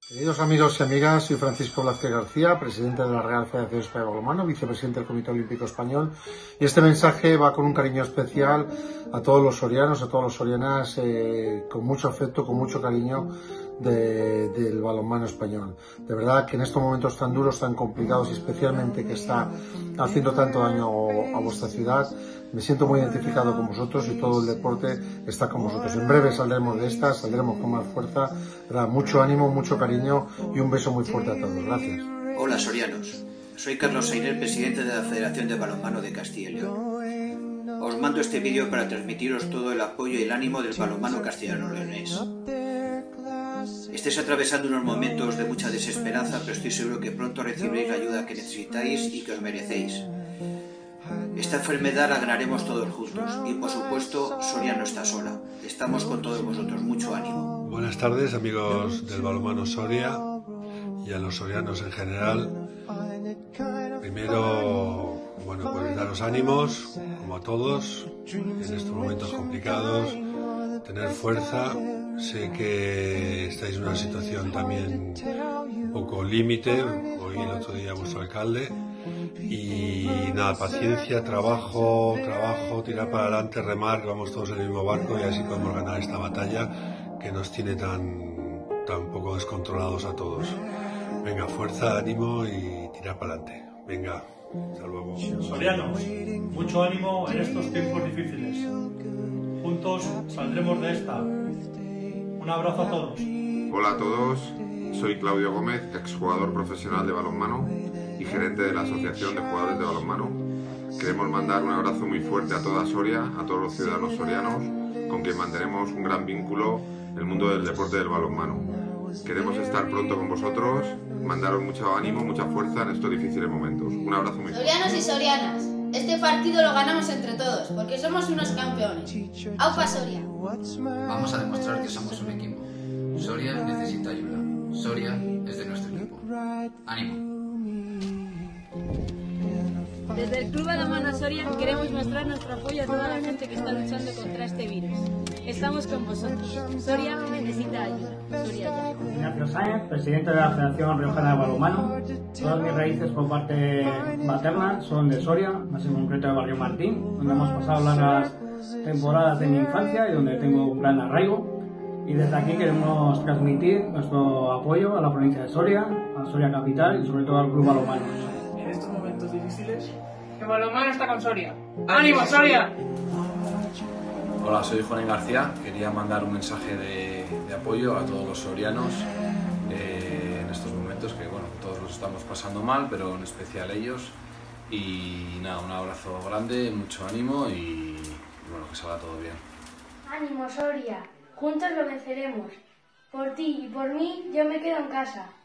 Queridos amigos y amigas, soy Francisco Blázquez García, presidente de la Real Federación Española de Balonmano, vicepresidente del Comité Olímpico Español, y este mensaje va con un cariño especial a todos los sorianos, a todas las sorianas, con mucho afecto, con mucho cariño del balonmano español. De verdad que en estos momentos tan duros, tan complicados, y especialmente que está haciendo tanto daño a vuestra ciudad, me siento muy identificado con vosotros y todo el deporte está con vosotros. En breve saldremos de esta, saldremos con más fuerza. ¿Verdad? Mucho ánimo, mucho cariño y un beso muy fuerte a todos. Gracias. Hola sorianos, soy Carlos Sainer, presidente de la Federación de Balonmano de Castilla y León. Os mando este vídeo para transmitiros todo el apoyo y el ánimo del balonmano castellano-leonés. Estáis atravesando unos momentos de mucha desesperanza, pero estoy seguro que pronto recibiréis la ayuda que necesitáis y que os merecéis. Esta enfermedad la ganaremos todos juntos y, por supuesto, Soria no está sola. Estamos con todos vosotros. Mucho ánimo. Buenas tardes, amigos del balonmano Soria y a los sorianos en general. Primero, pues daros ánimos, como a todos, en estos momentos complicados, tener fuerza. Sé que estáis en una situación también un poco límite, oí el otro día a vuestro alcalde, y nada, paciencia, trabajo, tirar para adelante, remar, que vamos todos en el mismo barco y así podemos ganar esta batalla que nos tiene tan poco descontrolados a todos. Venga, fuerza, ánimo y tirar para adelante. Venga, hasta luego. Sorianos, mucho ánimo en estos tiempos difíciles. Juntos saldremos de esta. Un abrazo a todos. Hola a todos, soy Claudio Gómez, exjugador profesional de balonmano y gerente de la Asociación de Jugadores de Balonmano. Queremos mandar un abrazo muy fuerte a toda Soria, a todos los ciudadanos sorianos, con quien mantenemos un gran vínculo en el mundo del deporte del balonmano. Queremos estar pronto con vosotros, mandaros mucho ánimo, mucha fuerza en estos difíciles momentos. Un abrazo muy fuerte. Sorianos y sorianas, este partido lo ganamos entre todos, porque somos unos campeones. ¡Aupa Soria! Vamos a demostrar que somos un equipo. Soria necesita ayuda. Soria es de nuestro equipo. ¡Ánimo! Desde el Club Balonmano Soria queremos mostrar nuestro apoyo a toda la gente que está luchando contra este virus. Estamos con vosotros. Soria necesita ayuda. Soria ya. Ignacio Sáenz, presidente de la Federación Riojana de Balonmano. Todas mis raíces por parte materna son de Soria, más en concreto de Barrio Martín, donde hemos pasado largas temporadas de mi infancia y donde tengo un gran arraigo. Y desde aquí queremos transmitir nuestro apoyo a la provincia de Soria, a Soria Capital y sobre todo al Club Balonmano. En estos momentos difíciles, el balonmano está con Soria. ¡Ánimo, Soria! Hola, soy Juan García. Quería mandar un mensaje de apoyo a todos los sorianos en estos momentos que, todos los estamos pasando mal, pero en especial ellos. Y nada, un abrazo grande, mucho ánimo y que salga todo bien. ¡Ánimo, Soria! Juntos lo venceremos. Por ti y por mí, yo me quedo en casa.